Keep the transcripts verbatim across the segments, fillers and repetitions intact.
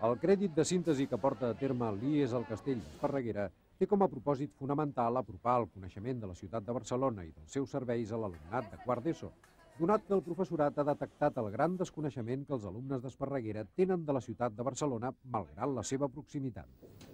El crèdit de síntesi que porta a terme l'I E S al Castell d'Esparreguera té com a propòsit fonamental apropar el coneixement de la ciutat de Barcelona i dels seus serveis a l'alumnat de quart d'ESO, donat que el professorat ha detectat el gran desconeixement que els alumnes d'Esparreguera tenen de la ciutat de Barcelona, malgrat la seva proximitat.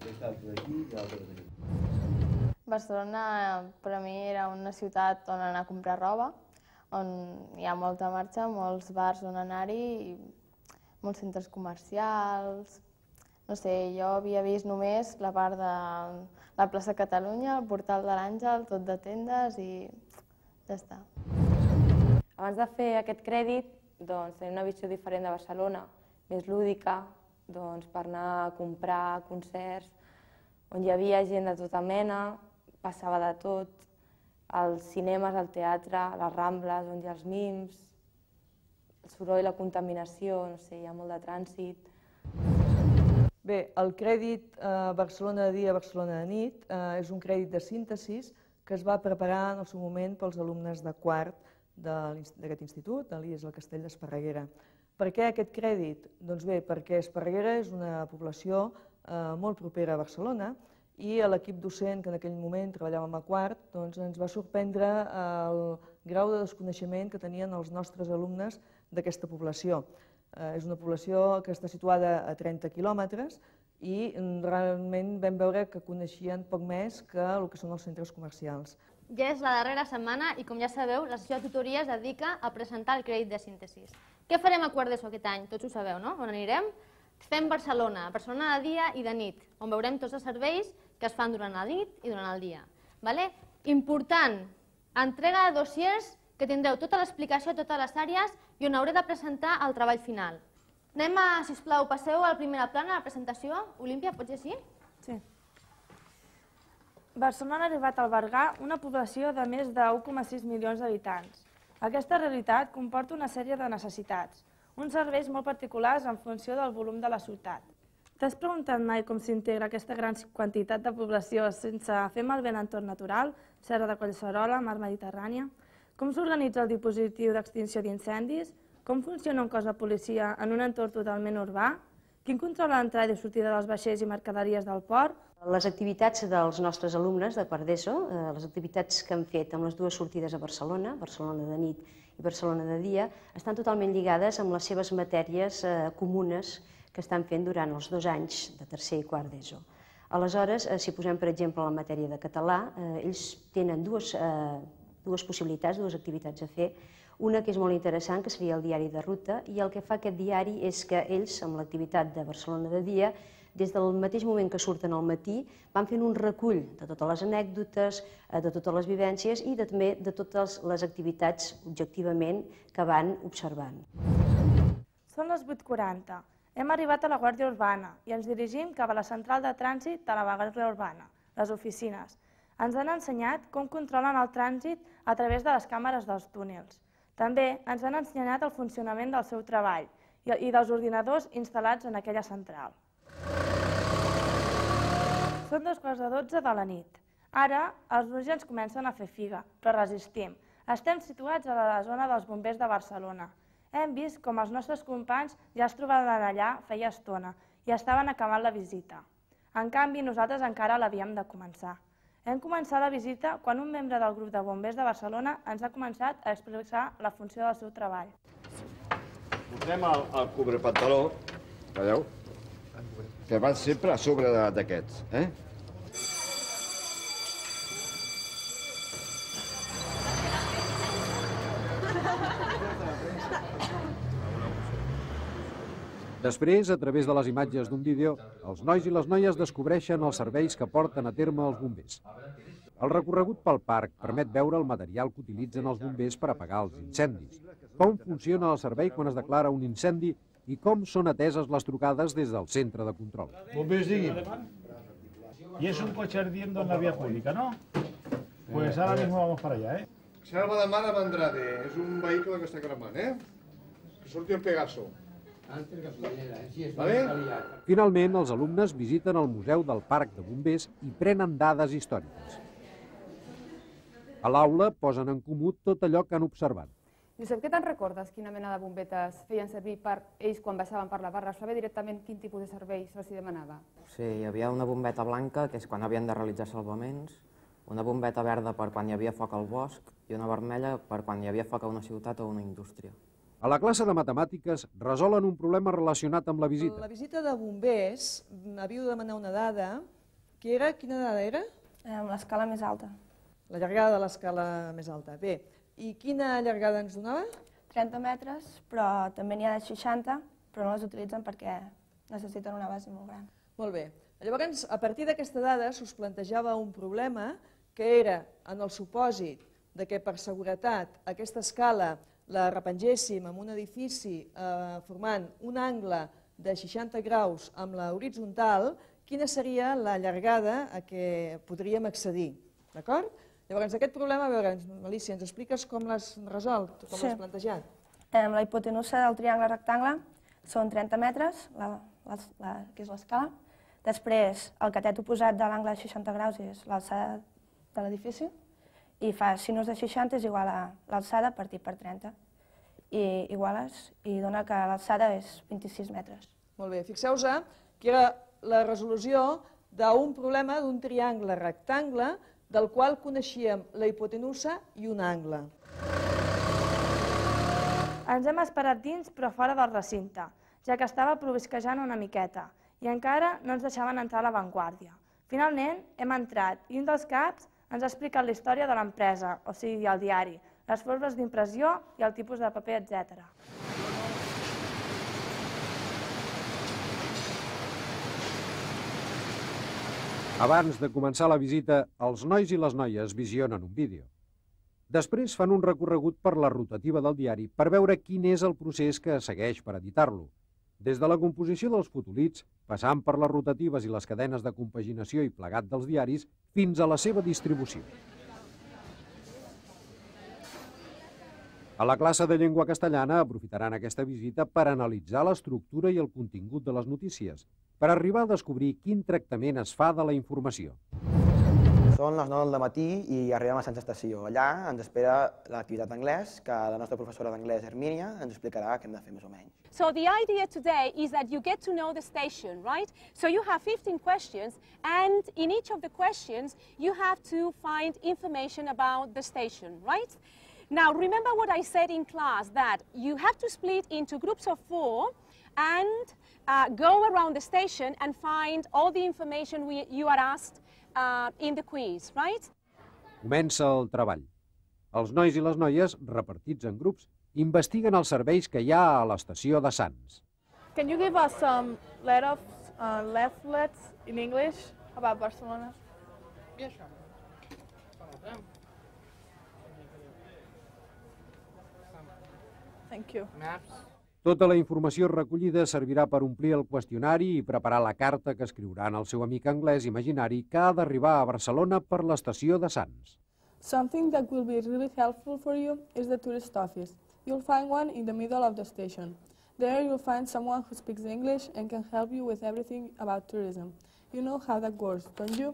Barcelona per a mi era una ciutat on anar a comprar roba, on hi ha molta marxa, molts bars on anar-hi, molts centres comercials. No sé, jo havia vist només la part de la plaça Catalunya, el portal de l'Àngel, tot de tendes i ja està. Abans de fer aquest crèdit, doncs, tenia una visió diferent de Barcelona, més lúdica, doncs, per anar a comprar concerts, on hi havia gent de tota mena, passava de tot, als cinemes, al teatre, les Rambles, on hi ha els mims, el soroll, la contaminació, no sé, hi ha molt de trànsit. Bé, el crèdit Barcelona de dia, Barcelona de nit és un crèdit de síntesi que es va preparar en el seu moment pels alumnes de quart d'aquest institut, de l'I E S al Castell d'Esparreguera. Per què aquest crèdit? Doncs bé, perquè Esparreguera és una població molt propera a Barcelona i l'equip docent que en aquell moment treballàvem a quart ens va sorprendre el grau de desconeixement que tenien els nostres alumnes d'aquesta població. És una població que està situada a trenta quilòmetres i realment vam veure que coneixien poc més que el que són els centres comercials. Ja és la darrera setmana i, com ja sabeu, la sessió de tutoria es dedica a presentar el crèdit de síntesi. Què farem a quart d'ESO aquest any? Tots ho sabeu, no? On anirem? Fem Barcelona, Barcelona de dia i de nit, on veurem tots els serveis que es fan durant la nit i durant el dia. Important, entrega de dossiers que tindreu tota l'explicació, totes les àrees i on hauré de presentar el treball final. Anem a, sisplau, passeu a la primera plana, a la presentació. Olímpia, pots llegir? Sí. Barcelona ha arribat a albergar una població de més de un coma sis milions d'habitants. Aquesta realitat comporta una sèrie de necessitats, uns serveis molt particulars en funció del volum de la ciutat. T'has preguntat mai com s'integra aquesta gran quantitat de població sense fer malbé l'entorn natural, Serra de Collserola, Mar Mediterrània? Com s'organitza el dispositiu d'extinció d'incendis? Com funciona un cos de policia en un entorn totalment urbà? Quin controla l'entrada i sortida dels vaixells i mercaderies del port? Les activitats dels nostres alumnes de quart d'ESO, les activitats que han fet amb les dues sortides a Barcelona, Barcelona de nit i Barcelona de dia, estan totalment lligades amb les seves matèries comunes que estan fent durant els dos anys de tercer i quart d'ESO. Aleshores, si posem, per exemple, la matèria de català, ells tenen dues dues possibilitats, dues activitats a fer. Una que és molt interessant, que seria el diari de ruta, i el que fa aquest diari és que ells, amb l'activitat de Barcelona de dia, des del mateix moment que surten al matí, van fent un recull de totes les anècdotes, de totes les vivències i també de totes les activitats, objectivament, que van observant. Són les vuit quaranta. Hem arribat a la Guàrdia Urbana i ens dirigim cap a la central de trànsit de la Guàrdia Urbana, les oficines. Ens han ensenyat com controlen el trànsit a través de les càmeres dels túnels. També ens han ensenyat el funcionament del seu treball i dels ordinadors instal·lats en aquella central. Són dos quarts de dotze de la nit. Ara els ulls ens comencen a fer figa, però resistim. Estem situats a la zona dels bombers de Barcelona. Hem vist com els nostres companys ja es trobaven allà feia estona i estaven acabant la visita. En canvi, nosaltres encara l'havíem de començar. Hem començat la visita quan un membre del grup de bombers de Barcelona ens ha començat a explicar la funció del seu treball. Posem el cobrepantaló, veieu, que van sempre a sobre d'aquests. Després, a través de les imatges d'un vídeo, els nois i les noies descobreixen els serveis que porten a terme els bombers. El recorregut pel parc permet veure el material que utilitzen els bombers per apagar els incendis, com funciona el servei quan es declara un incendi i com són ateses les trucades des del centre de control. Bombers, digui'm. Y es un coche ardiendo en la vía pública, ¿no? Pues ahora mismo vamos para allá, ¿eh? Selva de Mar a Andrade, és un vehicle que està cremant, eh? Que surti el Pegaso. Finalment, els alumnes visiten el Museu del Parc de Bombers i prenen dades històriques. A l'aula posen en comú tot allò que han observat. Josep, què te'n recordes? Quina mena de bombetes feien servir per ells quan baixaven per la barra? Saber directament quin tipus de servei se'ls demanava? Sí, hi havia una bombeta blanca, que és quan havien de realitzar salvaments, una bombeta verda per quan hi havia foc al bosc i una vermella per quan hi havia foc a una ciutat o una indústria. A la classe de matemàtiques resolen un problema relacionat amb la visita. La visita de bombers havíeu de demanar una dada, que era, quina dada era? L'escala més alta. La llargada de l'escala més alta. Bé, i quina llargada ens donava? trenta metres, però també n'hi ha de seixanta, però no les utilitzen perquè necessiten una base molt gran. Molt bé. Llavors, a partir d'aquesta dada, s'us plantejava un problema que era, en el supòsit de que per seguretat aquesta escala la repengéssim en un edifici eh, formant un angle de seixanta graus amb la horitzontal, quina seria la llargada a què podríem accedir. D'acord? Llavors, aquest problema, a veure, Alicia, ens expliques com l'has resolt, com l'has plantejat? La hipotenusa del triangle rectangle són trenta metres, que és l'escala. Després, el catet oposat de l'angle de seixanta graus és l'alçada de l'edifici, i fa sinus de seixanta és igual a l'alçada partit per trenta, i iguales, i dona que l'alçada és vint-i-sis metres. Molt bé, fixeu-vos que era la resolució d'un problema d'un triangle rectangle del qual coneixíem la hipotenusa i un angle. Ens hem esperat dins però fora del recinte, ja que estava provisquejant una miqueta i encara no ens deixaven entrar a l'avantguàrdia. Finalment hem entrat i un dels caps ens ha explicat la història de l'empresa, o sigui, el diari, les formes d'impressió i el tipus de paper, etcètera. Abans de començar la visita, els nois i les noies visionen un vídeo. Després fan un recorregut per la rotativa del diari per veure quin és el procés que es segueix per editar-lo. Des de la composició dels fotolits, passant per les rotatives i les cadenes de compaginació i plegat dels diaris, fins a la seva distribució. A la classe de llengua castellana aprofitaran aquesta visita per analitzar l'estructura i el contingut de les notícies, per arribar a descobrir quin tractament es fa de la informació. Són les nou del matí i arribem a Sants Estació. Allà ens espera l'activitat d'anglès, que la nostra professora d'anglès, Hermínia, ens explicarà què hem de fer més o menys. So the idea today is that you get to know the station, right? So you have fifteen questions, and in each of the questions you have to find information about the station, right? Now remember what I said in class, that you have to split into groups of four and uh, go around the station and find all the information we, you are asked uh, in the quiz, right? Comença el treball. Els nois i les noies, repartits en grups, investiguen els serveis que hi ha a l'estació de Sants. Can you give us some leaflets uh, leaflets in English about Barcelona? Yeah, sure. Thank you. Maps. Tota la informació recollida servirà per omplir el qüestionari i preparar la carta que escriuran al seu amic anglès imaginari que ha d'arribar a Barcelona per l'estació de Sants. Something that will be really helpful for you is the tourist office. You'll find one in the middle of the station. There you'll find someone who speaks English and can help you with everything about tourism. You know how that works, don't you?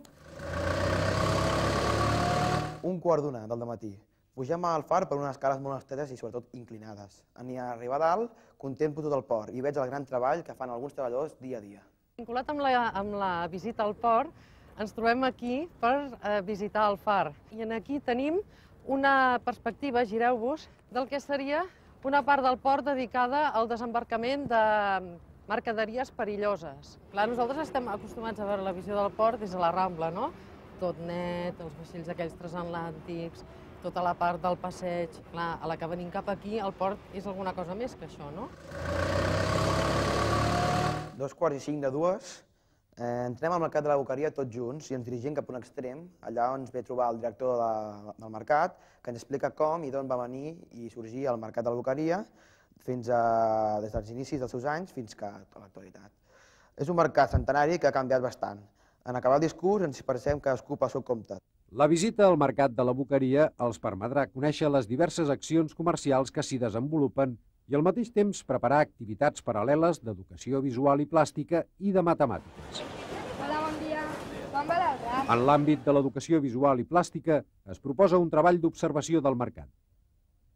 Un quart d'una del dematí. Pugem al far per unes escales molt estretes i sobretot inclinades. En arribar a dalt, contemplo tot el port i veig el gran treball que fan alguns treballadors dia a dia. Vinculat amb la, amb la visita al port, ens trobem aquí per eh, visitar el far. I aquí tenim una perspectiva, gireu-vos, del que seria una part del port dedicada al desembarcament de mercaderies perilloses. Clar, nosaltres estem acostumats a veure la visió del port des de la Rambla, no? Tot net, els vaixells aquells transatlàntics, tota la part del passeig. Clar, a la que venim cap aquí, el port és alguna cosa més que això, no? Dos quarts i cinc de dues, eh, entrem al mercat de la Boqueria tots junts i ens dirigim cap a un extrem, allà on ens ve a trobar el director de, del mercat, que ens explica com i d'on va venir i sorgir el mercat de la Boqueria fins a, des dels inicis dels seus anys fins que a l'actualitat. És un mercat centenari que ha canviat bastant. En acabar el discurs ens expressem cadascú pel seu compte. La visita al mercat de la Boqueria els permetrà conèixer les diverses accions comercials que s'hi desenvolupen i al mateix temps preparar activitats paral·leles d'educació visual i plàstica i de matemàtiques. Hola, bon dia. Com va el rap? En l'àmbit de l'educació visual i plàstica es proposa un treball d'observació del mercat.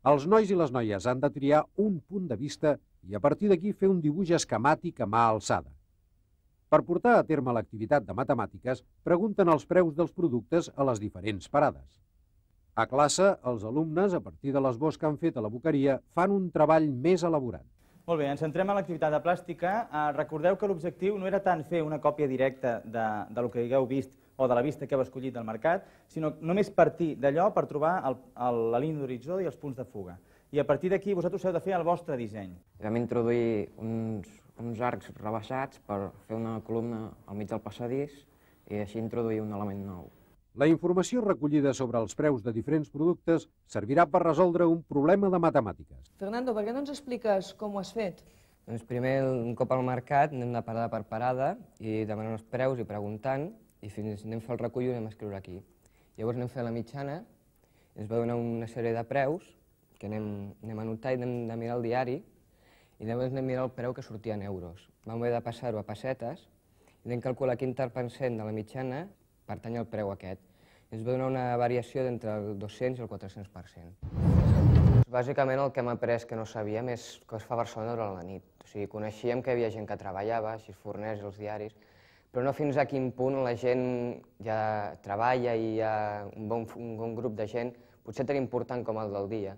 Els nois i les noies han de triar un punt de vista i a partir d'aquí fer un dibuix esquemàtic a mà alçada. Per portar a terme l'activitat de matemàtiques, pregunten els preus dels productes a les diferents parades. A classe, els alumnes, a partir de l'esbós que han fet a la boqueria, fan un treball més elaborat. Molt bé, ens centrem en l'activitat de plàstica. Recordeu que l'objectiu no era tant fer una còpia directa del que hagueu vist o de la vista que heu escollit del mercat, sinó només partir d'allò per trobar la línia d'horitzó i els punts de fuga. I a partir d'aquí vosaltres heu de fer el vostre disseny. Vam introduir uns arcs rebaixats per fer una columna al mig del passadís i així introduir un element nou. La informació recollida sobre els preus de diferents productes servirà per resoldre un problema de matemàtiques. Fernando, per què no ens expliques com ho has fet? Doncs primer, un cop al mercat, anem de parada per parada i demanant els preus i preguntant, i fins anem a fer el recull i anem a escriure aquí. Llavors anem a fer la mitjana, ens va donar una sèrie de preus que anem, anem a anotar i anem a mirar el diari i llavors anem a mirar el preu que sortia en euros. Vam haver de passar-ho a pessetes i anem a calcular quin tant per cent de la mitjana pertany al preu aquest. Ens va donar una variació d'entre el dos-cents i el quatre-cents per cent. Bàsicament el que hem après que no sabíem és què es fa a Barcelona durant la nit. O sigui, coneixíem que hi havia gent que treballava, així forners i els diaris, però no fins a quin punt la gent ja treballa i hi ha un bon, un bon grup de gent, potser tan important com el del dia.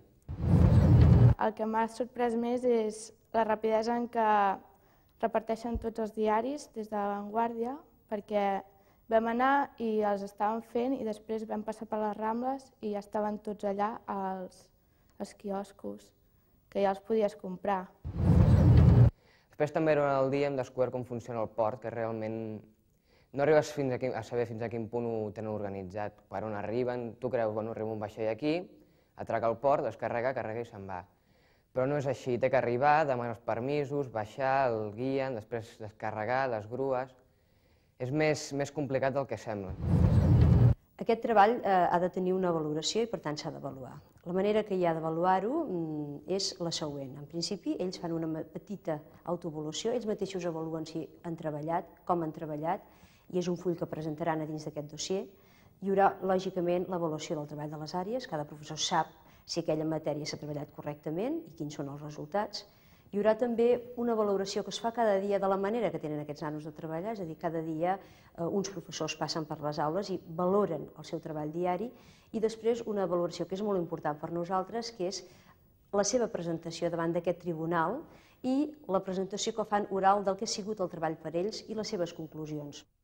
El que m'ha sorprès més és la rapidesa en què reparteixen tots els diaris des de La Vanguardia, perquè vam anar i els estàvem fent i després vam passar per les Rambles i ja estaven tots allà als, als quioscos, que ja els podies comprar. Després també durant el dia hem descobert com funciona el port, que realment no arribes fins a, quin, a saber fins a quin punt ho tenen organitzat. Per on arriben, tu creus, bueno, arriba un vaixell aquí, atraca al port, descarrega, carrega i se'n va. Però no és així, té que arribar, demanar els permisos, baixar, el guien, després descarregar, les grues. És més, més complicat del que sembla. Aquest treball eh, ha de tenir una valoració i per tant s'ha d'avaluar. La manera que hi ha d'avaluar-ho mm, és la següent. En principi, ells fan una petita autoavaluació, ells mateixos avaluen si han treballat, com han treballat, i és un full que presentaran a dins d'aquest dossier. Hi haurà, lògicament, l'avaluació del treball de les àrees, cada professor sap si aquella matèria s'ha treballat correctament i quins són els resultats. Hi haurà també una valoració que es fa cada dia de la manera que tenen aquests nanos de treballar, és a dir, cada dia eh, uns professors passen per les aules i valoren el seu treball diari, i després una valoració que és molt important per nosaltres, que és la seva presentació davant d'aquest tribunal i la presentació que fan oral del que ha sigut el treball per ells i les seves conclusions.